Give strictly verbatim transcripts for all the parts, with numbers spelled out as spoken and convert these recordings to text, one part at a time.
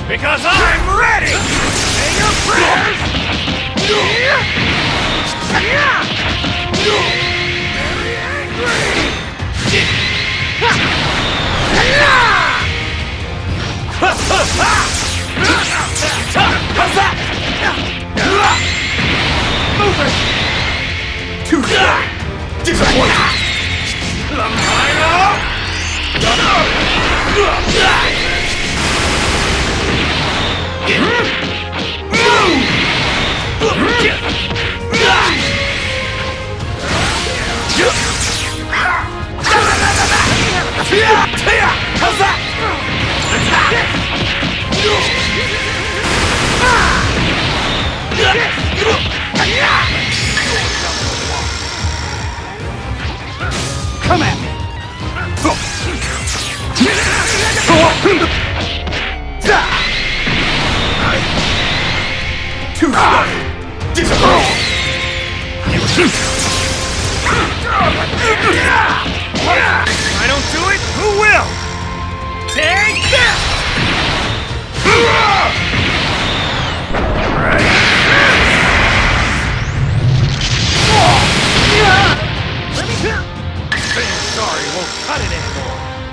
Because I'm ready! Say your prayers! Very angry! How's that? Move it! Too shy! Disappointed! Lampino! How's that? Come at me! Too slow! Disappointed! I don't do it, who will? Take this! Right. Let me go! Saying sorry won't cut it anymore.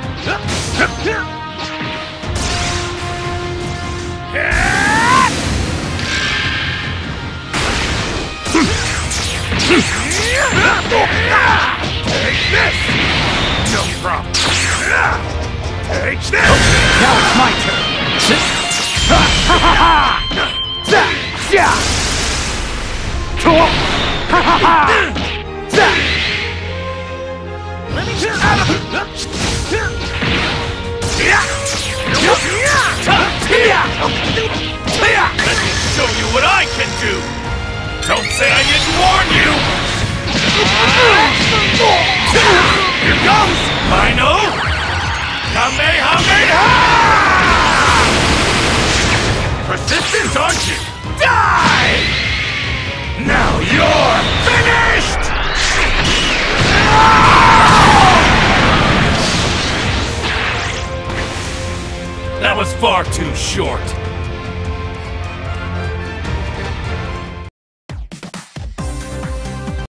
Take this! No problem. Take this! Now it's my turn. Ha ha ha! Zah! Yeah! Ha ha ha! Zah! Let me get out of it! Let me show you what I can do! Don't say I didn't warn you! Here goes! Rhino! Kamehameha! Persistent, aren't you? Die! Now you're finished! That was far too short.